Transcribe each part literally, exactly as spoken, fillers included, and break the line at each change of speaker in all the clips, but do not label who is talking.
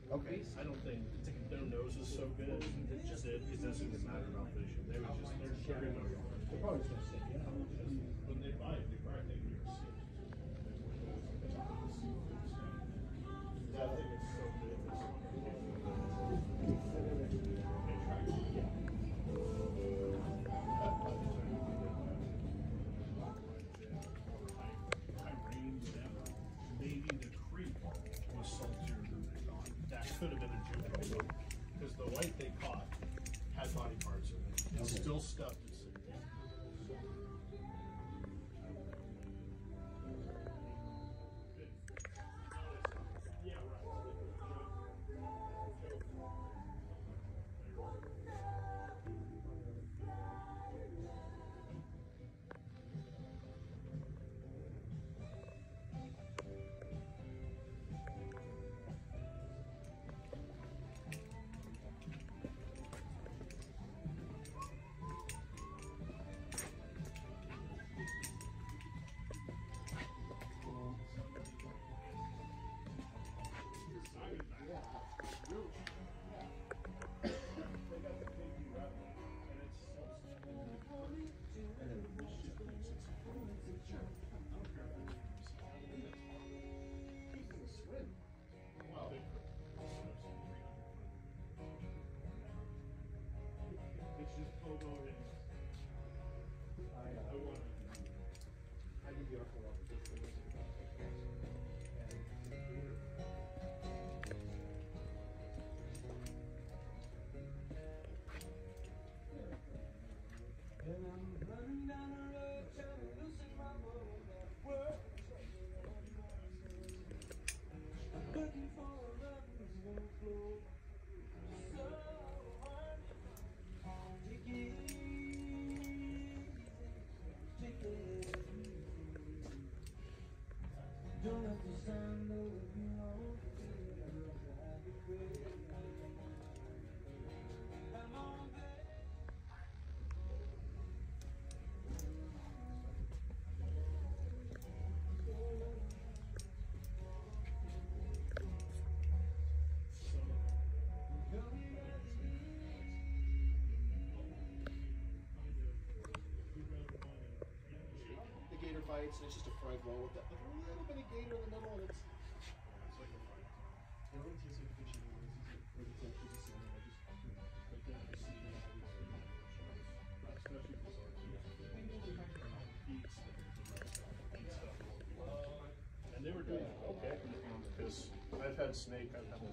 Okay.
I don't think their nose is so good. It just it, it doesn't even matter about vision. They would just they're they're gonna go.
They're probably just gonna say, yeah.
When they buy it, they probably think you're sick. Yeah, I think it's so good. Maybe the creek was saltier than they thought. That could have been a juvenile because the white they caught had body parts in it. It's
Okay.
still stuffed at sea. Yeah, right. It's just Pogo and
I, uh,
I want
I did the Arco Rock.
And I'm running down the road trying to loosen my load at work. Looking for a love that's won't flow. So hard. Take it easy. Take it easy. Don't have to stand over if you won't feel it. I'm on there.
The gator bites, and it's just a fried roll with that, like a little bit of gator in the middle, and it's. And what tastes like fishy noodles? Or it's like just a salmon, I just. Like that, I see it,
especially for and they were doing okay because I've had snake, I've had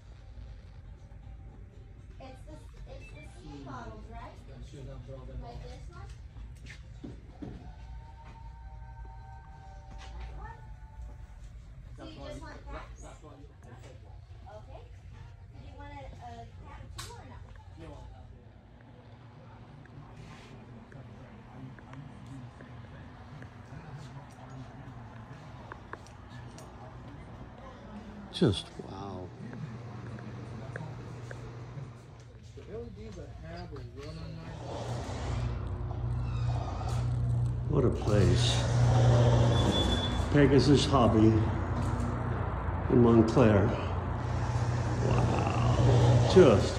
It's the it's the sea bottles, right?
Should not throw them
Like
off.
this one? That one? So you just want cats?
That's one.
Okay. Did you want a, a cat too or no?
No.
Just wow.
The L E Ds I have are run on my.
What a place. Pegasus Hobby in Montclair. Wow. Just